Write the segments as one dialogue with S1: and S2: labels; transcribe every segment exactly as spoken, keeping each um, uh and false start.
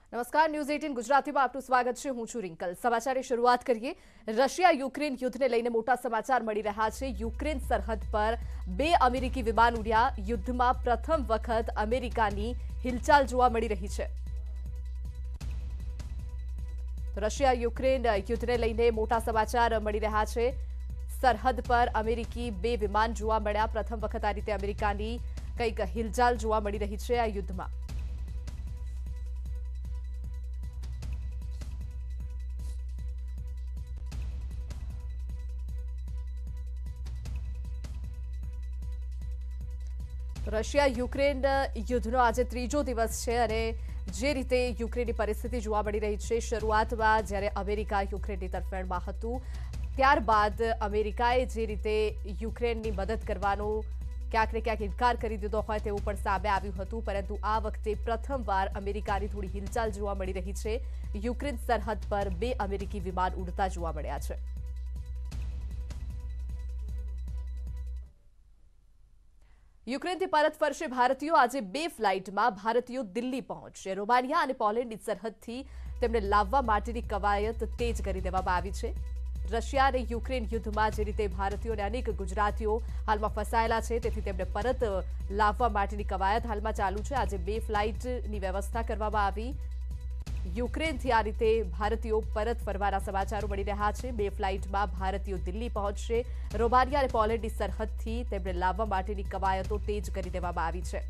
S1: નમસ્કાર, ન્યૂઝ અઠ્ઠાવીસ ગુજરાતીમાં આપનું સ્વાગત છે। હું છું રિંકલ। સમાચારની શરૂઆત કરીએ। રશિયા યુક્રેન યુદ્ધને લઈને મોટા સમાચાર મળી રહ્યા છે। યુક્રેન સરહદ પર બે અમેરિકી વિમાન ઉડ્યા। યુદ્ધમાં પ્રથમ વખત અમેરિકાની હિલચાલ જોવા મળી રહી છે। રશિયા યુક્રેન યુદ્ધને લઈને મોટા સમાચાર મળી રહ્યા છે। સરહદ પર અમેરિકી બે વિમાન જોવા મળ્યા। પ્રથમ વખત આ રીતે અમેરિકાની કંઈક હિલચાલ જોવા મળી રહી છે આ યુદ્ધમાં। રશિયા યુક્રેન યુદ્ધનો આજે ત્રીજો દિવસ છે અને જે રીતે યુક્રેનની પરિસ્થિતિ જોવા મળી રહી છે, શરૂઆતમાં જ્યારે અમેરિકા યુક્રેનની તરફેણમાં હતું, ત્યારબાદ અમેરિકાએ જે રીતે યુક્રેનની મદદ કરવાનો ક્યાંક ને ક્યાંક ઇનકાર કરી દીધો હોય તેવું પણ સામે આવ્યું હતું, પરંતુ આ વખતે પ્રથમવાર અમેરિકાની થોડી હિલચાલ જોવા મળી રહી છે। યુક્રેન સરહદ પર બે અમેરિકી વિમાન ઉડતા જોવા મળ્યા છે। યુક્રેનથી પરત ફરશે ભારતીયો। આજે બે ફ્લાઇટમાં ભારતીયો દિલ્હી પહોંચશે। રોમાનિયા અને પોલેન્ડની સરહદથી તેમને લાવવા માટેની કવાયત તેજ કરી દેવામાં આવી છે। રશિયા અને યુક્રેન યુદ્ધમાં જે રીતે ભારતીયો અને અનેક ગુજરાતીઓ હાલમાં ફસાયેલા છે, તેથી તેમને પરત લાવવા માટેની કવાયત હાલમાં ચાલુ છે। આજે બે ફ્લાઇટની વ્યવસ્થા કરવામાં આવી। યુક્રેનથી આ રીતે ભારતીયો પરત ફરવાના સમાચારો મળી રહ્યા છે। બે ફ્લાઇટમાં ભારતીયો દિલ્હી પહોંચશે। રોમાનિયા અને પોલેન્ડની સરહદથી તેમને લાવવા માટેની કવાયતો તેજ કરી દેવામાં આવી છે।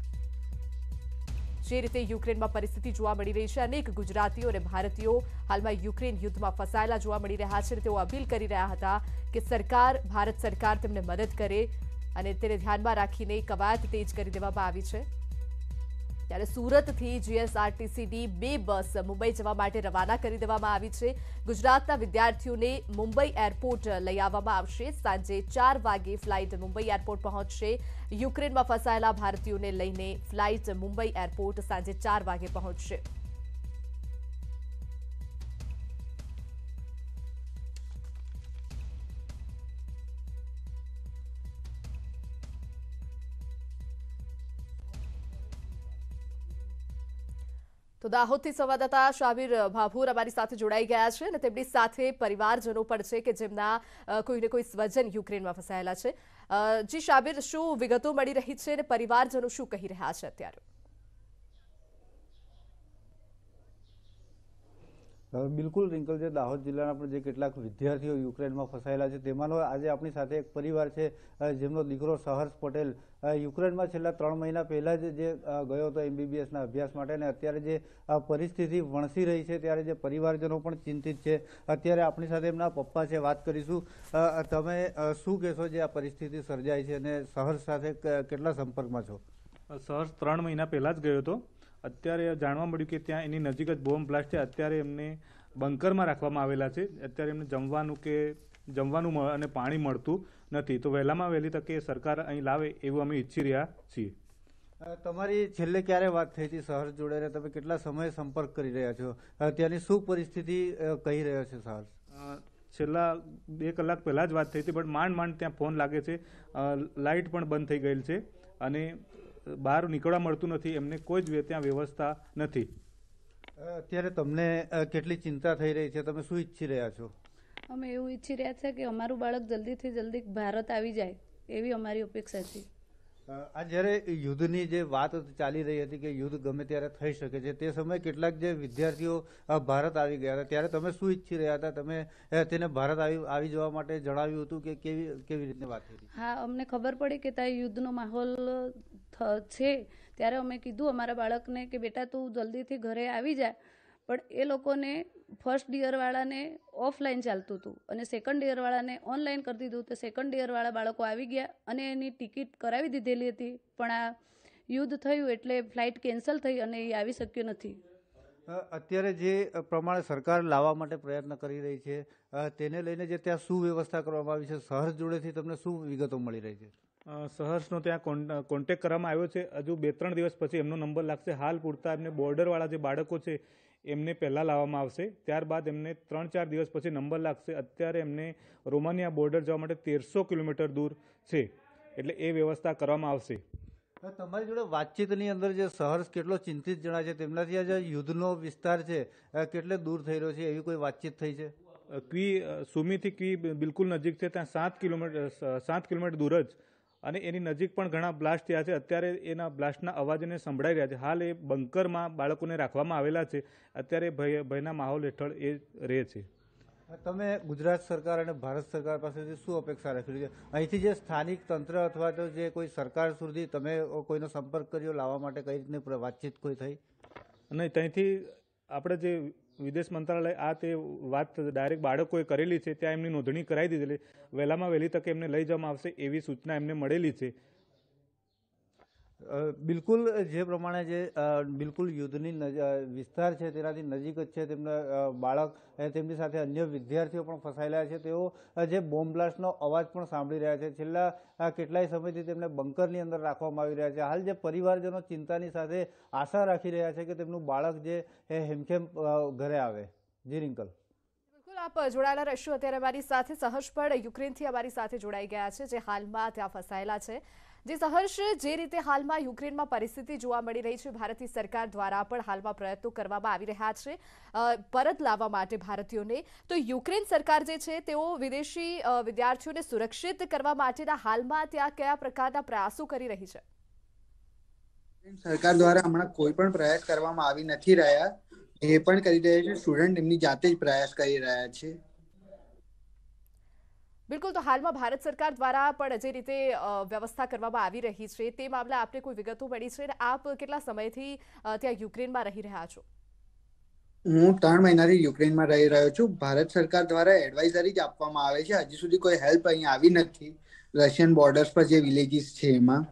S1: જે રીતે યુક્રેનમાં પરિસ્થિતિ જોવા મળી રહી છે, અનેક ગુજરાતીઓ અને ભારતીયો હાલમાં યુક્રેન યુદ્ધમાં ફસાયેલા જોવા મળી રહ્યા છે। તેઓ અપીલ કરી રહ્યા હતા કે સરકાર, ભારત સરકાર તેમને મદદ કરે અને તેને ધ્યાનમાં રાખીને કવાયત તેજ કરી દેવામાં આવી છે। ત્યારે સુરતથી જીએસઆરટીસીની બે બસ મુંબઈ જવા માટે રવાના કરી દેવામાં આવી છે। ગુજરાતના વિદ્યાર્થીઓને મુંબઈ એરપોર્ટ લઈ આવવામાં આવશે। સાંજે ચાર વાગે ફ્લાઇટ મુંબઈ એરપોર્ટ પહોંચશે। યુક્રેનમાં ફસાયેલા ભારતીયોને લઈને ફ્લાઇટ મુંબઈ એરપોર્ટ સાંજે ચાર વાગે પહોંચશે। તો દાહોદથી સંવાદદાતા શાબીર ભાભોર અમારી સાથે જોડાઈ ગયા છે અને તેમની સાથે પરિવારજનો પણ છે કે જેમના કોઈને કોઈ સ્વજન યુક્રેનમાં ફસાયેલા છે। જી શાબીર, શું વિગતો મળી રહી છે અને પરિવારજનો શું કહી રહ્યા છે અત્યારે?
S2: બિલકુલ રિંકલ, જે દાહોદ જિલ્લાના પણ જે કેટલાક વિદ્યાર્થીઓ યુક્રેનમાં ફસાયેલા છે તેમાંનો આજે આપણી સાથે એક પરિવાર છે જેમનો દીકરો સહર્ષ પટેલ યુક્રેનમાં છેલ્લા ત્રણ મહિના પહેલા જ જે ગયો હતો એમબીબીએસના અભ્યાસ માટે, અને અત્યારે જે પરિસ્થિતિ વણસી રહી છે ત્યારે જે પરિવારજનો પણ ચિંતિત છે। અત્યારે આપણી સાથે એમના પપ્પા છે, વાત કરીશું। તમે શું કહેશો જે આ પરિસ્થિતિ સર્જાઈ છે અને સહર્ષ સાથે કેટલા સંપર્કમાં છો?
S3: સહર્ષ ત્રણ મહિના પહેલા જ ગયો હતો। અત્યારે જાણવા મળ્યું કે ત્યાં એની નજીક જ બોમ્બ બ્લાસ્ટ છે। અત્યારે એમને બંકરમાં રાખવામાં આવેલા છે। અત્યારે એમને જમવાનું કે જમવાનું અને પાણી મળતું નથી, તો વહેલામાં વહેલી તકે સરકાર અહીં લાવે એવું અમે ઈચ્છી રહ્યા છીએ।
S2: તમારી છેલ્લે ક્યારે વાત થઈ હતી સહર્ષ જોડે, ને તમે કેટલા સમય સંપર્ક કરી રહ્યા છો? ત્યાંની શું પરિસ્થિતિ કહી રહ્યો છે સહર્ષ?
S3: છેલ્લા બે કલાક પહેલાં જ વાત થઈ હતી, પણ માંડ માંડ ત્યાં ફોન લાગે છે। લાઇટ પણ બંધ થઈ ગયેલ છે અને બહાર નીકળવા મળતું નથી, એમને કોઈ જ ત્યાં વ્યવસ્થા નથી।
S2: અત્યારે તમને કેટલી ચિંતા થઈ રહી છે? તમે શું ઈચ્છી રહ્યા છો?
S4: અમે એવું ઈચ્છી રહ્યા છે કે અમારું બાળક જલ્દીથી જલ્દી ભારત આવી જાય, એવી અમારી અપેક્ષા છે।
S2: આ જ્યારે યુદ્ધની જે વાત ચાલી રહી હતી કે યુદ્ધ ગમે ત્યારે થઈ શકે છે, તે સમયે કેટલાક જે વિદ્યાર્થીઓ ભારત આવી ગયા હતા, ત્યારે તમે શું ઈચ્છી રહ્યા હતા? તમે તેને ભારત આવી આવી જવા માટે જણાવ્યું હતું કે કેવી કેવી રીતની વાત હતી?
S4: હા, અમને ખબર પડી કે ત્યાં યુદ્ધનો માહોલ છે, ત્યારે અમે કીધું અમારા બાળકને કે બેટા તું જલ્દીથી ઘરે આવી જા, પણ એ લોકોને ફર્સ્ટ યરવાળાને ઓફલાઈન ચાલતું હતું અને સેકન્ડ યરવાળાને ઓનલાઈન કરી દીધું। તો સેકન્ડ યરવાળા બાળકો આવી ગયા અને એની ટિકિટ કરાવી દીધેલી હતી, પણ આ યુદ્ધ થયું એટલે ફ્લાઇટ કેન્સલ થઈ અને એ આવી શક્યો નથી।
S2: અત્યારે જે પ્રમાણે સરકાર લાવવા માટે પ્રયત્ન કરી રહી છે, તેને લઈને જે ત્યાં શું વ્યવસ્થા કરવામાં આવી છે? સહર્ષ જોડેથી તમને શું વિગતો મળી રહી છે?
S3: સહર્ષનો ત્યાં કોન્ટેક્ટ કરવામાં આવ્યો છે। હજુ બે ત્રણ દિવસ પછી એમનો નંબર લાગશે। હાલ પૂરતા એમને બોર્ડરવાળા જે બાળકો છે એમને પહેલાં લાવવામાં આવશે, ત્યારબાદ એમને ત્રણ ચાર દિવસ પછી નંબર લાગશે। અત્યારે એમને રોમાનિયા બોર્ડર જવા માટે તેરસો કિલોમીટર દૂર છે, એટલે એ વ્યવસ્થા કરવામાં આવશે।
S2: તમારી જોડે વાતચીતની અંદર જે સહર્ષ કેટલો ચિંતિત જણાય છે, તેમનાથી આ જે યુદ્ધનો વિસ્તાર છે કેટલે દૂર થઈ રહ્યો છે, એવી કોઈ વાતચીત થઈ છે?
S3: ક્વી સુમીથી ક્વી બિલકુલ નજીક છે, ત્યાં સાત કિલોમીટર સાત કિલોમીટર દૂર જ, અને એની નજીક પણ ઘણા બ્લાસ્ટ થયા છે. અત્યારે એના બ્લાસ્ટના અવાજને સંભળાઈ રહ્યા છે. હાલ એ બંકરમાં બાળકોને રાખવામાં આવેલા છે. અત્યારે ભય ભયના માહોલ હેઠળ એ રહે છે.
S2: તમે ગુજરાત સરકાર અને ભારત સરકાર પાસેથી શું અપેક્ષા રાખી છે? અહીંથી જે સ્થાનિક તંત્ર અથવા તો જે કોઈ સરકાર સુધી તમે કોઈનો સંપર્ક કર્યો લાવવા માટે, કઈ રીતની વાતચીત કોઈ થઈ?
S3: નહીં, ત્યાંથી આપણે જે વિદેશ મંત્રાલય આ તે વાત ડાયરેક્ટ બાળકોએ કરેલી છે, ત્યાં એમની નોંધણી કરાવી દીધેલી. વહેલામાં વહેલી તકે એમને લઈ જવામાં આવશે એવી સૂચના એમને મળેલી છે.
S2: બિલકુલ જે પ્રમાણે જે બિલકુલ યુદ્ધની વિસ્તાર છે તેનાથી નજીક જ છે તેમના બાળક અને તેમની સાથે અન્ય વિદ્યાર્થીઓ પણ ફસાયેલા છે. તેઓ જે બોમ્બ બ્લાસ્ટનો અવાજ પણ સાંભળી રહ્યા છે. છેલ્લા કેટલાય સમયથી તેમને બંકરની અંદર રાખવામાં આવી રહ્યા છે. હાલ જે પરિવારજનો ચિંતાની સાથે આશા રાખી રહ્યા છે કે તેમનું બાળક જે હેમખેમ ઘરે આવે. જી રિંકલ.
S1: બિલકુલ, આપ જોડાયેલા રહેશો. અત્યારે અમારી સાથે સહર્ષ પણ યુક્રેનથી અમારી સાથે જોડાઈ ગયા છે, જે હાલમાં ત્યાં ફસાયેલા છે. જે સહર્ષ, જે રીતે હાલમાં યુક્રેનમાં પરિસ્થિતિ જોવા મળી રહી છે, ભારતીય સરકાર દ્વારા પણ હાલમાં પ્રયત્નો કરવામાં આવી રહ્યા છે પરત લાવવા માટે ભારતીયોને, તો યુક્રેન સરકાર જે છે તેઓ વિદેશી વિદ્યાર્થીઓને સુરક્ષિત કરવા માટેના હાલમાં ત્યાં કયા પ્રકારના પ્રયાસો કરી રહી છે?
S5: સરકાર દ્વારા હમણાં કોઈ પણ પ્રયાસ કરવામાં આવી નથી રહ્યા. એ પણ કરી રહ્યા છે, સ્ટુડન્ટ એમની જાતે જ પ્રયાસ કરી રહ્યા છે.
S1: બિલકુલ, તો હાલમાં ભારત સરકાર દ્વારા પણ જે રીતે વ્યવસ્થા કરવામાં આવી રહી છે તે મામલે આપને કોઈ વિગતો મળી છે? આપ કેટલા સમયથી ત્યાં યુક્રેનમાં રહી રહ્યા છો?
S5: હું ત્રણ મહિનાથી યુક્રેનમાં રહી રહ્યો છું. ભારત સરકાર દ્વારા એડવાઇઝરી જ આપવામાં આવે છે. હજી સુધી કોઈ હેલ્પ અહીં આવી નથી રશિયન બોર્ડર્સ પર જે વિલેજીસ છે એમાં.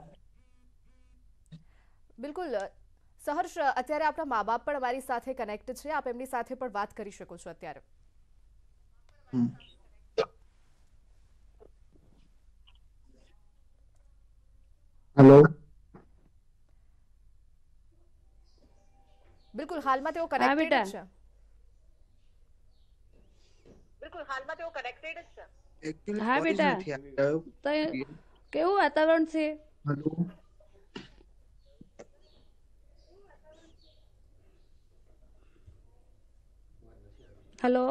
S1: બિલકુલ સહર્ષ, અત્યારે આપણા મા બાપ પણ અમારી સાથે કનેક્ટ છે. આપ એમની સાથે પણ વાત કરી શકો છો અત્યારે.
S5: હેલો.
S1: બિલકુલ, હાલમાં તેઓ કનેક્ટેડ છે. બિલકુલ, હાલમાં તેઓ કનેક્ટેડ છે.
S4: હા બેટા, કેવું વાતાવરણ છે? હેલો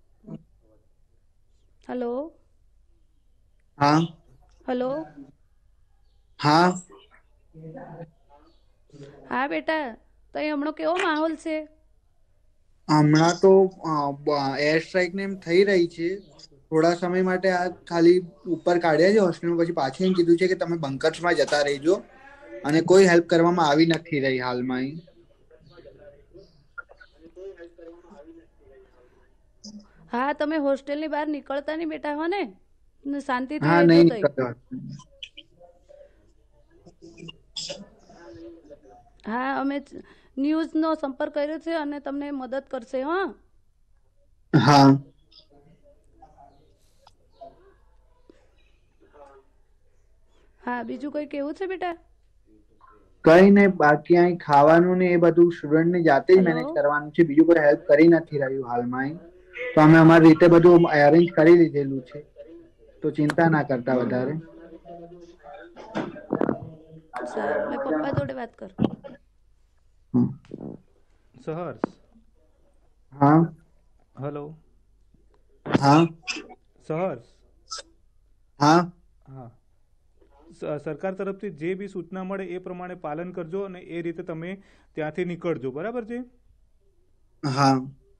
S4: હેલો
S5: હા
S4: હેલો
S5: હા
S4: હા બેટા, તો હમણાં કેવો માહોલ છે?
S5: હમણાં તો એર સ્ટ્રાઇક ને એમ થઈ રહી છે. થોડા સમય માટે આ ખાલી ઉપર કાઢ્યા છે હોસ્ટેલમાં, પછી પાછું એમ કીધું છે કે તમે બંકર્સમાં જતા રહેજો, અને કોઈ હેલ્પ કરવામાં આવી નથી રહી હાલમાં.
S4: હા, તમે હોસ્ટેલની બહાર નીકળતા નહીં બેટા, હો ને? શાંતિથી
S5: હા,
S4: રહેજો.
S5: નહીં
S4: તઈ
S5: નીકળતો.
S4: હા, અમે ન્યૂઝનો સંપર્ક કર્યો છે અને તમને મદદ કરશે. હા
S5: હા
S4: હા બીજું કોઈ કેવું છે બેટા?
S5: કઈ નહીં, બાકી અહીં ખાવાનું ને એ બધું સ્ટુડન્ટ ની જાતે જ મેનેજ કરવાનું છે. બીજું કોઈ હેલ્પ કરી નથી રહ્યું હાલમાં. તો અમે અમારી રીતે બધું અરેન્જ કરી લીધેલું છે, તો ચિંતા ના કરતા વધારે.
S4: સારું, મેં પપ્પા જોડે વાત કર.
S3: સહર્ષ.
S5: હા
S3: હેલો.
S5: હા
S3: સહર્ષ.
S5: હા
S3: હા, સરકાર તરફથી જે બી સૂચના મળે એ પ્રમાણે પાલન કરજો અને એ રીતે તમે ત્યાંથી નીકળજો. બરાબર છે?
S5: હા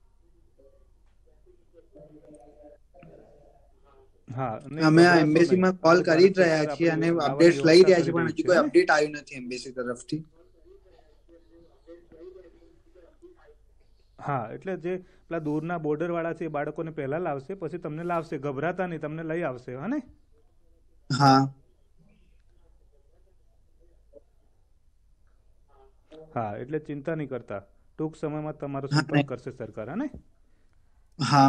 S3: હા,
S5: અમે આ એમ્બેસીમાં કોલ કરી જ રહ્યા છીએ અને અપડેટ્સ લઈ રહ્યા છીએ, પણ હજી કોઈ અપડેટ આવ્યું નથી એમ્બેસી તરફથી.
S3: હા, એટલે જે પેલા દૂરના બોર્ડર વાળા છે એ બાળકોને પહેલા લાવશે, પછી તમને લાવશે. ગભરાતા નહીં, તમને લઈ આવશે. હા ને?
S5: હા
S3: હા, એટલે ચિંતા નહીં કરતા. ટૂંક સમયમાં તમારો સંપર્ક કરશે સરકાર. હા ને?
S5: હા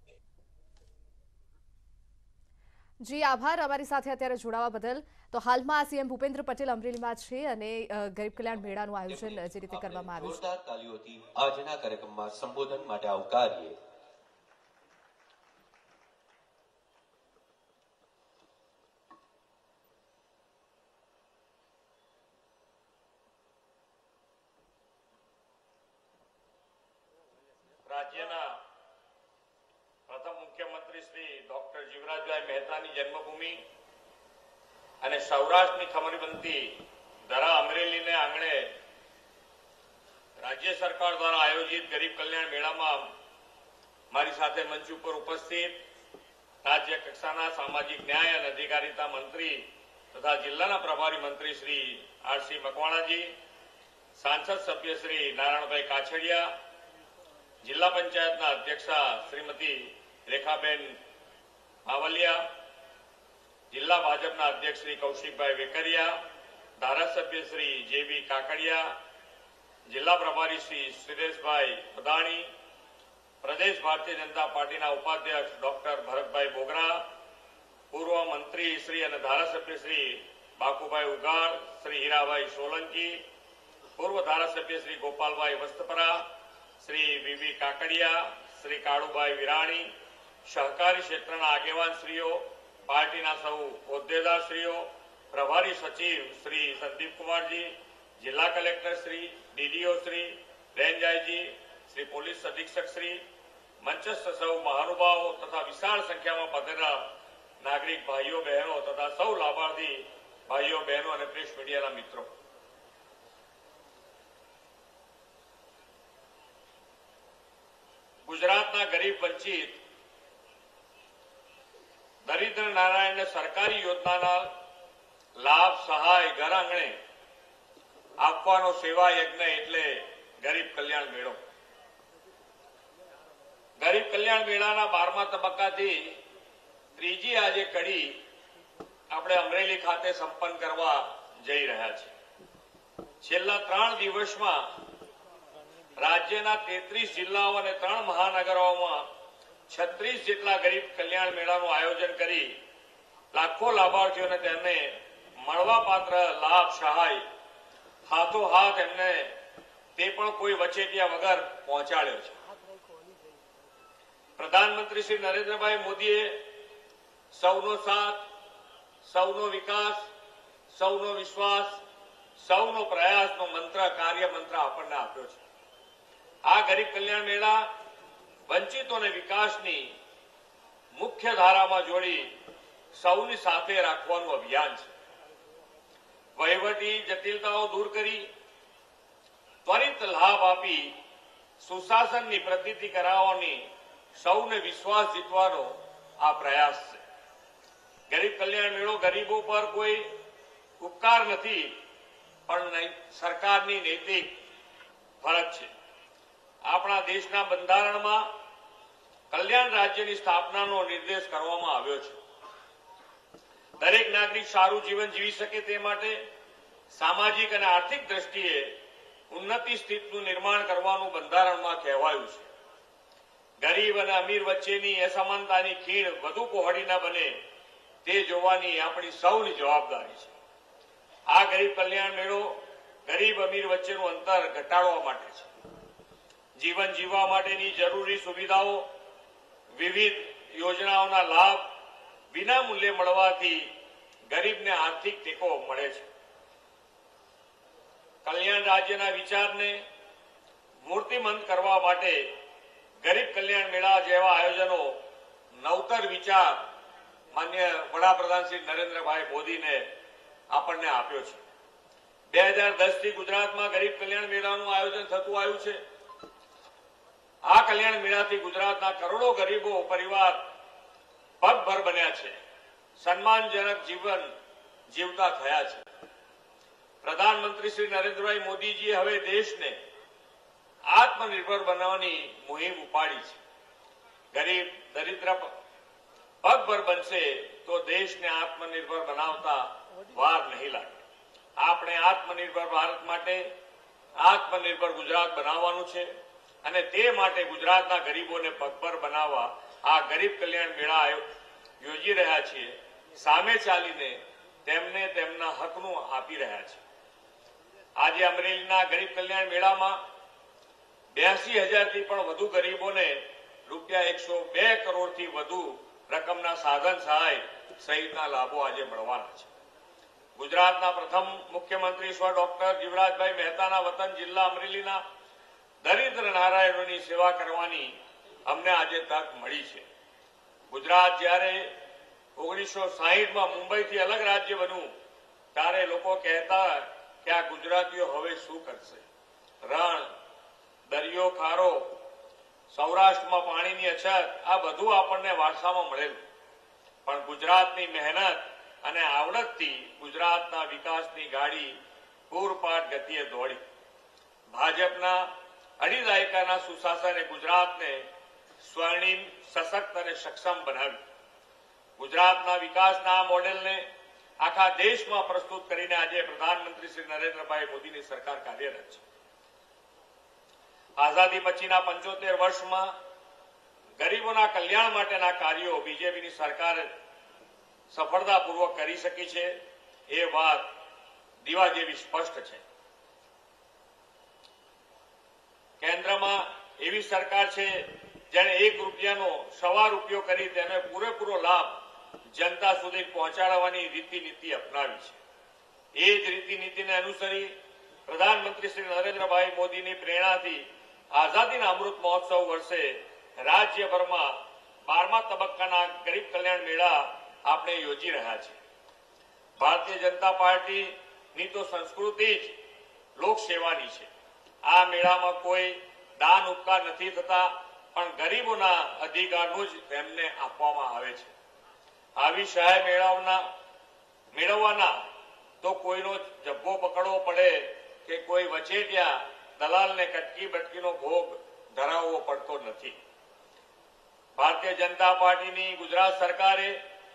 S1: જી આભાર અમારી સાથે અત્યારે જોડાવા બદલ. તો હાલમાં સીએમ ભૂપેન્દ્ર પટેલ અમરેલીમાં છે અને ગરીબ કલ્યાણ મેળાનું આયોજન જે રીતે કરવામાં આવ્યું છે.
S6: તાલીઓથી આજના કાર્યક્રમમાં સંબોધન માટે આવકારીએ.
S7: રાજ્યના પ્રથમ મુખ્યમંત્રી શ્રી ડોક્ટર જીવરાજભાઈ મહેતાની જન્મભૂમિ અને સૌરાષ્ટ્રની ખમરી બનતી ધરા અમરેલીને આંગણે રાજ્ય સરકાર દ્વારા આયોજિત ગરીબ કલ્યાણ મેળામાં મારી સાથે મંચ ઉપર ઉપસ્થિત રાજ્ય કક્ષાના સામાજિક ન્યાય અને અધિકારીતા મંત્રી તથા જિલ્લાના પ્રભારી મંત્રી શ્રી આરસી મકવાણાજી, સાંસદ સભ્ય શ્રી નારાયણભાઈ કાછડિયા, જિલ્લા પંચાયતના અધ્યક્ષા શ્રીમતી રેખાબેન માવલિયા, જિલ્લા ભાજપના અધ્યક્ષ શ્રી કૌશિકભાઈ વેકરિયા, ધારાસભ્ય શ્રી જેબી કાકડિયા, જિલ્લા પ્રભારી શ્રી સુરેશભાઈ પદાણી, પ્રદેશ ભારતીય જનતા પાર્ટીના ઉપાધ્યક્ષ ડોક્ટર ભરતભાઈ બોગરા, પૂર્વ મંત્રી શ્રી અને ધારાસભ્ય શ્રી બાકુભાઈ ઉગાડ, શ્રી હીરાભાઈ સોલંકી, પૂર્વ ધારાસભ્ય શ્રી ગોપાલભાઈ વસ્તપરા, શ્રી વીવી કાકડિયા, શ્રી કાળુભાઈ વિરાણી, સહકારી ક્ષેત્રના આગેવાનશ્રીઓ, પાર્ટીના સૌ હોદ્દેદારશ્રીઓ, પ્રભારી સચિવ શ્રી સંદીપકુમારજી, જિલ્લા collector Shri, DDO Shri, range IG Shri, police અધિક્ષક શ્રી, મંચસ્થ સૌ મહાનુભાવો તથા વિશાળ સંખ્યામાં પધારેલા નાગરિક ભાઈઓ બહેનો તથા સૌ લાભાર્થી ભાઈઓ બહેનો અને પ્રેસ મીડિયાના મિત્રો, ગુજરાતના ગરીબ વંચિત દરિદ્ર નારાયણને સરકારી યોજનાના લાભ સહાય ઘર આંગણે આપવાનો સેવા યજ્ઞ એટલે ગરીબ કલ્યાણ મેળો. ગરીબ કલ્યાણ મેળાના બારમા તબક્કાથી ત્રીજી આજે કડી આપણે અમરેલી ખાતે સંપન્ન કરવા જઈ રહ્યા છીએ. છેલ્લા ત્રણ દિવસમાં રાજ્યના તેત્રીસ જિલ્લાઓ અને ત્રણ મહાનગરોમાં છત્રીસ જેટલા ગરીબ કલ્યાણ મેળાનું આયોજન કરી લાખો લાભાર્થીઓને તેમને મળવાપાત્ર લાભ સહાય હાથોહાથ એમને તે પણ કોઈ વચેટિયા વગર પહોંચાડ્યો છે. પ્રધાનમંત્રી શ્રી નરેન્દ્રભાઈ મોદીએ સૌનો સાથ, સૌનો વિકાસ, સૌનો વિશ્વાસ, સૌનો પ્રયાસનો મંત્ર, કાર્ય મંત્ર આપણને આપ્યો છે. આ ગરીબ કલ્યાણ મેળા વંચિતોને વિકાસની મુખ્ય ધારામાં જોડી સૌની સાથે રાખવાનું અભિયાન છે. વહીવટી જટિલતાઓ દૂર કરી ત્વરિત લાભ આપી સુશાસનની પ્રતીતિ કરાવવાની સૌને વિશ્વાસ જીતવાનો આ પ્રયાસ છે. ગરીબ કલ્યાણ મેળો ગરીબો પર કોઈ ઉપકાર નથી, પણ સરકારની નૈતિક ફરજ છે. આપણા દેશના બંધારણમાં કલ્યાણ રાજ્યની સ્થાપનાનો નિર્દેશ કરવામાં આવ્યો છે. દરેક નાગરિક સારું જીવન જીવી શકે તે માટે સામાજિક અને આર્થિક દ્રષ્ટિએ ઉન્નતિ સ્થિતિનું નિર્માણ કરવાનું બંધારણમાં કહેવાયું છે. ગરીબ અને અમીર વચ્ચેની અસમાનતાની ખીણ વધુ પહોળી ન બને તે જોવાની આપણી સૌની જવાબદારી છે. આ ગરીબ કલ્યાણ મેળો ગરીબ અમીર વચ્ચેનું અંતર ઘટાડવા માટે છે. જીવન જીવવા માટેની જરૂરી સુવિધાઓ, વિવિધ યોજનાઓના લાભ વિના મૂલ્યે મળવાથી ગરીબને આર્થિક ટેકો મળે છે. કલ્યાણ રાજ્યના વિચારને મૂર્તિમંત કરવા માટે ગરીબ કલ્યાણ મેળા જેવા આયોજનો નવતર વિચાર માન્ય વડાપ્રધાન શ્રી નરેન્દ્રભાઈ મોદીને આપણને આપ્યો છે. બે હજાર દસ થી ગુજરાતમાં ગરીબ કલ્યાણ મેળાનું આયોજન થતું આવ્યું છે. આ કલ્યાણ મેળાથી ગુજરાતના કરોડો ગરીબો પરિવાર પગભર બન્યા છે, સન્માનજનક જીવન જીવતા થયા છે. પ્રધાનમંત્રી શ્રી નરેન્દ્રભાઈ મોદીજીએ હવે દેશને આત્મનિર્ભર બનાવવાની મુહિમ ઉપાડી છે. ગરીબ દરિદ્ર પગભર બનશે તો દેશને આત્મનિર્ભર બનાવતા વાર નહીં લાગે. આપણે આત્મનિર્ભર ભારત માટે આત્મનિર્ભર ગુજરાત બનાવવાનું છે અને તે માટે ગુજરાતના ગરીબોને પગભર બનાવવા આ ગરીબ કલ્યાણ મેળા યોજી રહ્યા છીએ. સામે ચાલીને તેમને તેમના હકનું આપી રહ્યા છે. આજે અમરેલીના ગરીબ કલ્યાણ મેળામાં બ્યાસી હજારથી પણ વધુ ગરીબોને રૂપિયા એકસો બે કરોડથી વધુ રકમના સાધન સહાય સહિતના લાભો આજે મળવાના છે. ગુજરાતના પ્રથમ મુખ્યમંત્રી સ્વ ડોક્ટર જીવરાજભાઈ મહેતાના વતન જિલ્લા અમરેલીના દરિદ્ર નારાયણોની સેવા કરવાની અમને આજે તક મળી છે. ગુજરાત જ્યારે ઓગણીસો સાહીઠમાં મુંબઈથી અલગ રાજ્ય બન્યું ત્યારે લોકો કહેતા કે આ ગુજરાતીઓ હવે શું કરશે. રણ, દરિયો ખારો, સૌરાષ્ટ્રમાં પાણીની અછત, આ બધું આપણને વારસામાં મળેલું. પણ ગુજરાતની મહેનત અને આવડતથી ગુજરાતના વિકાસની ગાડી પૂરપાટ ગતિએ દોડી. ભાજપના અઢી દાયકાના સુશાસને ગુજરાતને સ્વર્ણિમ, સશક્ત અને સક્ષમ બનાવ્યું. ગુજરાતના વિકાસના આ મોડેલને આખા દેશમાં પ્રસ્તુત કરીને આજે પ્રધાનમંત્રી શ્રી નરેન્દ્રભાઈ મોદીની સરકાર કાર્યરત છે. આઝાદી પછીના પંચોતેર વર્ષમાં ગરીબોના કલ્યાણ માટેના કાર્યો બીજેપીની સરકાર સફળતાપૂર્વક કરી શકી છે એ વાત દીવા જેવી સ્પષ્ટ છે. કેન્દ્રમાં એવી સરકાર છે જેણે એક રૂપિયાનો સવા રૂપિયો કરી તેને પૂરેપૂરો લાભ જનતા સુધી પહોંચાડવાની રીતિ નીતિ અપનાવી છે. એ જ રીતિ નીતિને અનુસરી પ્રધાનમંત્રી શ્રી નરેન્દ્રભાઈ મોદીની પ્રેરણાથી આઝાદીના અમૃત મહોત્સવ વર્ષે રાજ્યભરમાં બારમા તબક્કાના ગરીબ કલ્યાણ મેળા આપણે યોજી રહ્યા છીએ. ભારતીય જનતા પાર્ટીની તો સંસ્કૃતિ જ લોકસેવાની છે. આ મેળામાં કોઈ દાન ઉપકાર નથી થતા, પણ ગરીબોના અધિકારનું જ તેમને આપવામાં આવે છે. આવી સહાય મેળવવાના મેળવવાના તો કોઈનો જબ્બો પકડવો પડે કે કોઈ વચેટિયા દલાલને કટકી બટકીનો ભોગ ધરાવવો પડતો નથી. ભારતીય જનતા પાર્ટીની ગુજરાત સરકારે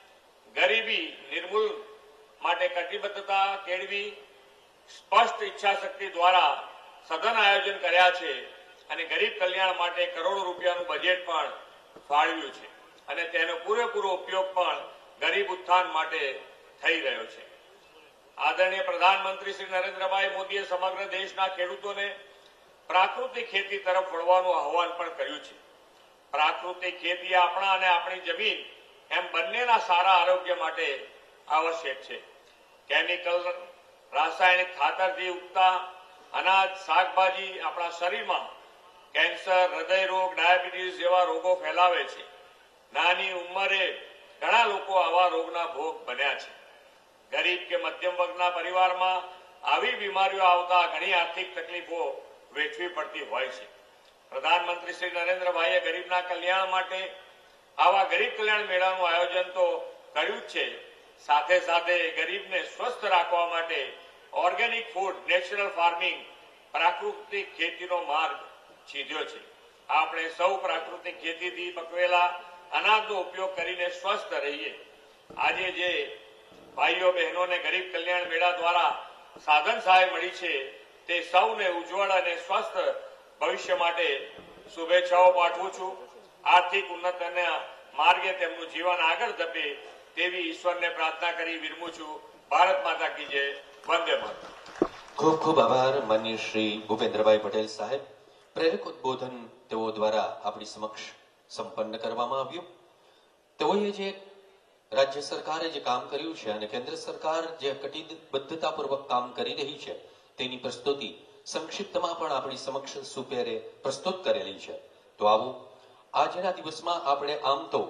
S7: ગરીબી નિર્મૂલ માટે કટિબદ્ધતા કેળવી સ્પષ્ટ ઈચ્છાશક્તિ દ્વારા સઘન આયોજન કર્યા છે અને ગરીબ કલ્યાણ માટે કરોડો રૂપિયાનું બજેટ પણ ફાળવ્યું છે અને તેનો પૂરેપૂરો ઉપયોગ પણ ગરીબ ઉત્થાન માટે થઈ રહ્યો છે. આદરણીય પ્રધાનમંત્રી શ્રી નરેન્દ્રભાઈ મોદીએ સમગ્ર દેશના ખેડૂતોને પ્રાકૃતિક ખેતી તરફ વળવાનું આહવાન પણ કર્યું છે. પ્રાકૃતિક ખેતી આપણા અને આપણી જમીન એમ બંનેના સારા આરોગ્ય માટે આવશ્યક છે. કેમિકલ રાસાયણિક ખાતરથી ઉગતા અનાજ, શાકભાજી આપણા શરીરમાં કેન્સર, હૃદય રોગ, ડાયાબિટીસ જેવા રોગો ફેલાવે છે. નાની ઉંમરે ઘણા લોકો આવા રોગના ભોગ બન્યા છે. ગરીબ કે મધ્યમ વર્ગના પરિવારમાં આવી બીમારીઓ આવતા ઘણી આર્થિક તકલીફો વેઠવી પડતી હોય છે. પ્રધાનમંત્રી શ્રી નરેન્દ્રભાઈએ ગરીબના કલ્યાણ માટે આવા ગરીબ કલ્યાણ મેળાનું આયોજન તો કર્યું જ છે, સાથે સાથે ગરીબને સ્વસ્થ રાખવા માટે ઓર્ગેનિક ફૂડ, નેચરલ ફાર્મિંગ, પ્રાકૃતિક ખેતીનો માર્ગ ચીંધ્યો છે. આપણે સૌ પ્રાકૃતિક ખેતીથી પકવેલા અનાજનો ઉપયોગ કરીને સ્વસ્થ રહીએ. આજે જે ભાઈઓ બહેનોને ગરીબ કલ્યાણ મેળા દ્વારા સાધન સહાય મળી છે તે સૌને ઉજ્જવળ અને સ્વસ્થ ભવિષ્ય માટે શુભેચ્છાઓ પાઠવું છું. આર્થિક ઉન્નતિના માર્ગે તેમનું જીવન આગળ ધપે તેવી ઈશ્વરને પ્રાર્થના કરી વિરમું છું. ભારત માતા કી જય. વંદે માતરમ.
S6: ખૂબ ખૂબ આભાર માનનીય શ્રી ભૂપેન્દ્રભાઈ પટેલ સાહેબ. પ્રેરક ઉદબોધન તેઓ દ્વારા આપણી સમક્ષ સંપન્ન કરવામાં આવ્યું. તેઓએ જે રાજ્ય સરકારે જે કામ કર્યું છે અને કેન્દ્ર સરકાર જે કટિબદ્ધતાપૂર્વક કામ કરી રહી છે તેની પ્રસ્તુતિ સંક્ષિપ્તમાં પણ આપણી સમક્ષ સુપેરે પ્રસ્તુત કરેલી છે. તો આવું આજના દિવસમાં આપણે આમ તો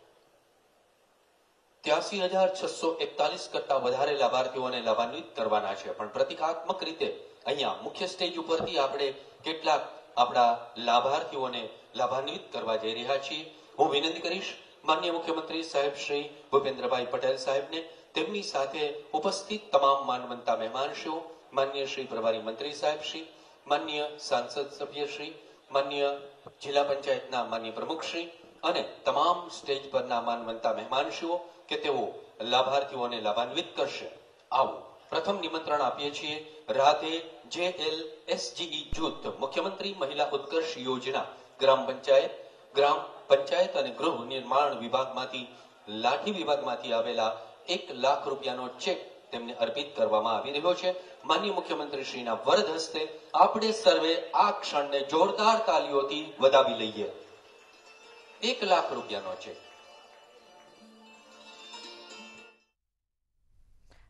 S6: ત્યાસી હજાર છસો એકતાલીસ કરતા વધારે લાભાર્થીઓને લાભાન્વિત કરવાના છે, પણ પ્રતિકાત્મક રીતે અહીંયા મુખ્ય સ્ટેજ ઉપરથી આપણે કેટલાક આપણા લાભાર્થીઓને લાભાન્વિત કરવા જઈ રહ્યા છીએ. હું વિનંતી કરીશ માનનીય મુખ્યમંત્રી સાહેબ શ્રી ભૂપેન્દ્રભાઈ પટેલ સાહેબને, તેમની સાથે ઉપસ્થિત તમામ માનવંતા મહેમાનશ્રીઓ, માનનીય શ્રી પ્રભારી મંત્રી સાહેબ શ્રી, માનનીય સાંસદ સભ્ય શ્રી, માનનીય જિલ્લા પંચાયતના માનનીય પ્રમુખશ્રી અને તમામ સ્ટેજ પરના માનવંતા મહેમાનશ્રીઓ કે તેઓ લાભાર્થીઓને લાભાન્વિત કરશે. આવો પ્રથમ નિમંત્રણ આપીએ છીએ રાધે જે એલ એસજીઈ જૂથ મુખ્યમંત્રી મહિલા ઉત્કર્ષ યોજના ગ્રામ પંચાયત ગ્રામ પંચાયત અને ગૃહ નિર્માણ વિભાગમાંથી લાઠી વિભાગમાંથી આવેલા એક લાખ રૂપિયાનો ચેક તેમને અર્પિત કરવામાં આવી રહ્યો છે. માનનીય મુખ્યમંત્રી શ્રીના વરદ હસ્તે આપણે સર્વે આ ક્ષણને જોરદાર તાલીઓથી વધાવી લઈએ. એક લાખ રૂપિયાનો ચેક.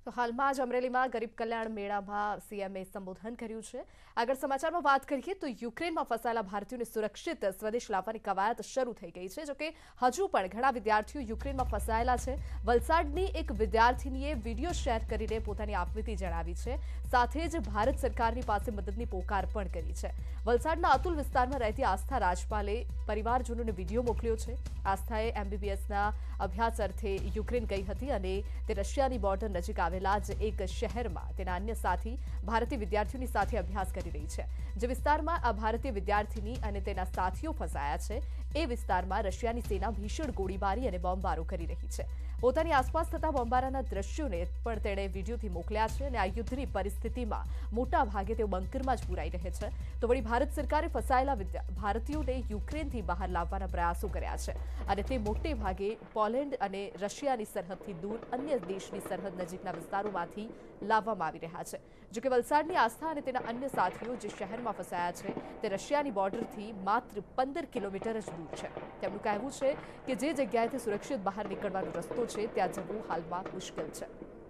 S1: તો હાલમાં જ અમરેલીમાં ગરીબ કલ્યાણ મેળામાં સીએમએ સંબોધન કર્યું છે। આગળ સમાચારમાં વાત કરીએ તો યુક્રેનમાં ફસાયેલા ભારતીયોને સુરક્ષિત સ્વદેશ લાવવાની કવાયત શરૂ થઈ ગઈ છે। જોકે હજુ પણ ઘણા વિદ્યાર્થીઓ યુક્રેનમાં ફસાયેલા છે। વલસાડની એક વિદ્યાર્થીનીએ વિડીયો શેર કરીને પોતાની આપવીતી જણાવી છે। સાથે જ ભારત સરકારની પાસે મદદની પોકાર પણ કરી છે। વલસાડના અતુલ વિસ્તારમાં રહેતી આસ્થા રાજપાલે પરિવારજનોને વિડીયો મોકલ્યો છે। આસ્થાએ એમબીબીએસના અભ્યાસ અર્થે યુક્રેન ગઈ હતી અને તે રશિયાની બોર્ડર નજીક આવેલા જ એક શહેરમાં તેના અન્ય સાથી ભારતીય વિદ્યાર્થીઓની સાથે અભ્યાસ કરી રહી છે। જે વિસ્તારમાં આ ભારતીય વિદ્યાર્થીની અને તેના સાથીઓ ફસાયા છે એ વિસ્તારમાં રશિયાની સેના ભીષણ ગોળીબારી અને બોમ્બમારો કરી રહી છે। પોતાની આસપાસ થતા બોમ્બારાના દ્રશ્યોને પણ તેણે વિડીયોથી મોકલ્યા છે અને આ યુદ્ધની પરિસ્થિતિમાં મોટા ભાગે તેઓ બંકરમાં જ પુરાઈ રહે છે। તો વળી ભારત સરકારે ફસાયેલા ભારતીયોને યુક્રેનથી બહાર લાવવાના પ્રયાસો કર્યા છે અને તે મોટે ભાગે પોલેન્ડ અને રશિયાની સરહદથી દૂર અન્ય દેશની સરહદ નજીકના વિસ્તારોમાંથી લાવવામાં આવી રહ્યા છે। જોકે વલસાડની આસ્થા અને તેના અન્ય સાથીઓ જે શહેરમાં ફસાયા છે તે રશિયાની બોર્ડરથી માત્ર પંદર કિલોમીટર જ દૂર છે। તેમનું કહેવું છે કે જે જગ્યાએથી સુરક્ષિત બહાર નીકળવાનો રસ્તો છે ત્યાં જવું હાલમાં મુશ્કેલ છે।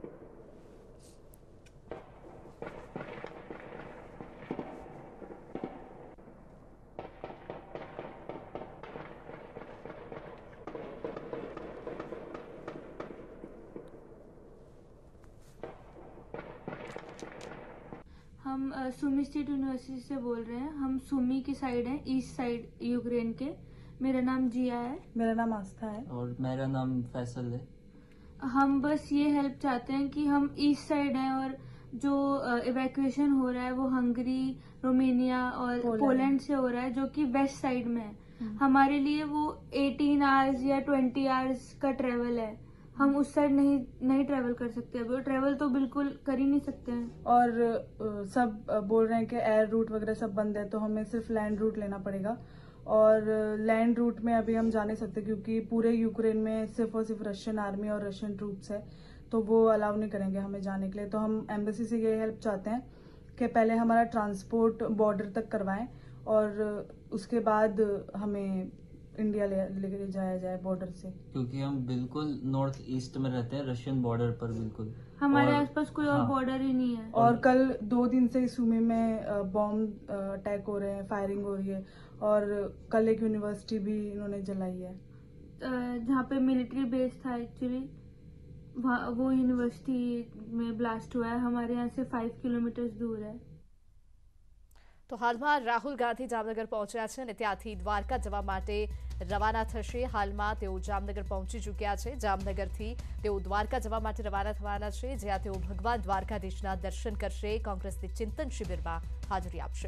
S8: हम सुमी स्टेट यूनिवर्सिटी से बोल रहे हैं। हम सुमी की साइड हैं, ईस्ट साइड यूक्रेन के। मेरा नाम जिया है।
S9: मेरा नाम आस्था है।
S10: और मेरा नाम फैसल है।
S8: हम बस ये हेल्प चाहते हैं कि हम ईस्ट साइड हैं और जो इवैक्यूएशन हो रहा है वो हंगरी, रोमेनिया और पोलैंड से हो रहा है जो कि वेस्ट साइड में है। हमारे लिए वो अठारह आवर्स या बीस आवर्स का ट्रेवल है। हम उस साइड नहीं नहीं ट्रैवल कर सकते। अभी ट्रैवल तो बिल्कुल कर ही नहीं सकते हैं।
S9: और आ, सब आ, बोल रहे हैं कि एयर रूट वगैरह सब बंद है, तो हमें सिर्फ लैंड रूट लेना पड़ेगा। और लैंड रूट में अभी हम जा नहीं सकते क्योंकि पूरे यूक्रेन में सिर्फ और सिर्फ रशियन आर्मी और रशियन ट्रूप्स है, तो वो अलाउ नहीं करेंगे हमें जाने के लिए। तो हम एम्बेसी से ये हेल्प चाहते हैं कि पहले हमारा ट्रांसपोर्ट बॉर्डर तक करवाएं और उसके बाद हमें इंडिया ले लेके जाया जाए बॉर्डर से,
S10: क्योंकि हम बिल्कुल नॉर्थ ईस्ट में रहते हैं, रशियन बॉर्डर पर बिल्कुल।
S8: हमारे आसपास कोई और बॉर्डर ही नहीं है।
S9: और कल दो दिन से सुमी में बॉम्ब अटैक हो रहे हैं, फायरिंग हो रही है और कल एक यूनिवर्सिटी भी इन्होंने जलाई है
S8: जहाँ पे मिलिट्री बेस था एक्चुअली, वो यूनिवर्सिटी में ब्लास्ट हुआ है। हमारे यहाँ से फाइव किलोमीटर दूर है।
S1: તો હાલમાં રાહુલ ગાંધી જામનગર પહોંચ્યા છે અને ત્યાંથી દ્વારકા જવા માટે રવાના થશે। હાલમાં તેઓ જામનગર પહોંચી ચૂક્યા છે। જામનગરથી તેઓ દ્વારકા જવા માટે રવાના થવાના છે, જ્યાં તેઓ ભગવાન દ્વારકાધીશના દર્શન કરશે। કોંગ્રેસની ચિંતન શિબિરમાં હાજરી આપશે।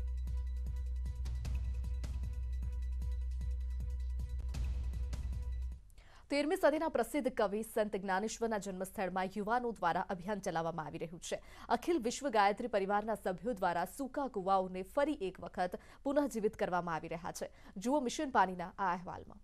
S1: તેરમી સદીના પ્રસિદ્ધ કવિ સંત જ્ઞાનેશ્વરના જન્મસ્થળમાં યુવાનો દ્વારા અભિયાન ચલાવવામાં આવી રહ્યું છે। અખિલ વિશ્વ ગાયત્રી પરિવારના સભ્યો દ્વારા સૂકા કુવાઓને ફરી એક વખત પુનઃજીવિત કરવામાં આવી રહ્યા છે। જુઓ મિશન પાણીના આ અહેવાલમાં।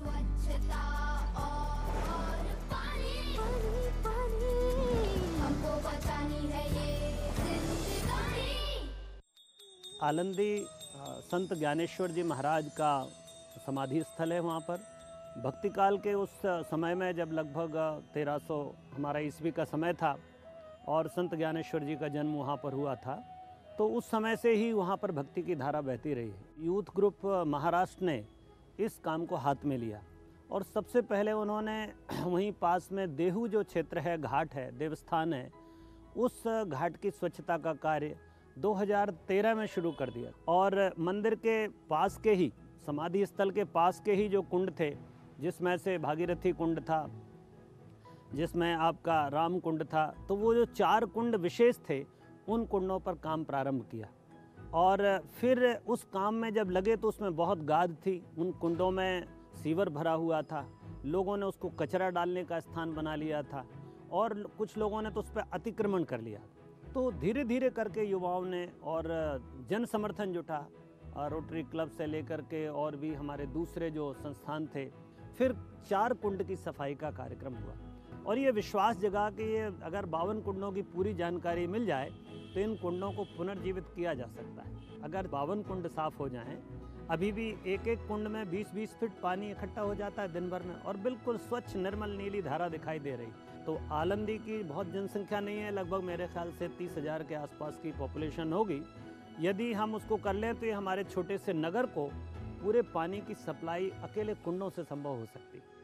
S11: आलंदी संत ज्ञानेश्वर जी महाराज का समाधि स्थल है। वहाँ पर भक्ति काल के उस समय में जब लगभग तेरह सौ हमारा ईस्वी का समय था और संत ज्ञानेश्वर जी का जन्म वहाँ पर हुआ था, तो उस समय से ही वहाँ पर भक्ति की धारा बहती रही है। यूथ ग्रुप महाराष्ट्र ने इस काम को हाथ में लिया और सबसे पहले उन्होंने वहीं पास में देहू जो क्षेत्र है, घाट है, देवस्थान है, उस घाट की स्वच्छता का कार्य दो हज़ार तेरह में शुरू कर दिया। और मंदिर के पास के ही, समाधि स्थल के पास के ही जो कुंड थे, जिसमें से भागीरथी कुंड था, जिसमें आपका राम कुंड था, तो वो जो चार कुंड विशेष थे उन कुंडों पर काम प्रारंभ किया। और फिर उस काम में जब लगे तो उसमें बहुत गाद थी, उन कुंडों में सीवर भरा हुआ था, लोगों ने उसको कचरा डालने का स्थान बना लिया था और कुछ लोगों ने तो उस पर अतिक्रमण कर लिया। तो धीरे धीरे करके युवाओं ने और जन समर्थन जुटा, रोटरी क्लब से लेकर के और भी हमारे दूसरे जो संस्थान थे, फिर चार कुंड की सफाई का कार्यक्रम हुआ और ये विश्वास जगा कि ये अगर बावन कुंडों की पूरी जानकारी मिल जाए तो इन कुंडों को पुनर्जीवित किया जा सकता है। अगर बावन कुंड साफ हो जाएं, अभी भी एक एक कुंड में बीस बीस फीट पानी इकट्ठा हो जाता है दिन भर में और बिल्कुल स्वच्छ निर्मल नीली धारा दिखाई दे रही। तो आलंदी की बहुत जनसंख्या नहीं है, लगभग मेरे ख्याल से तीस हज़ार के आसपास की पॉपुलेशन होगी। यदि हम उसको कर लें तो ये हमारे छोटे से नगर को पूरे पानी की सप्लाई अकेले कुंडों से संभव हो सकती है।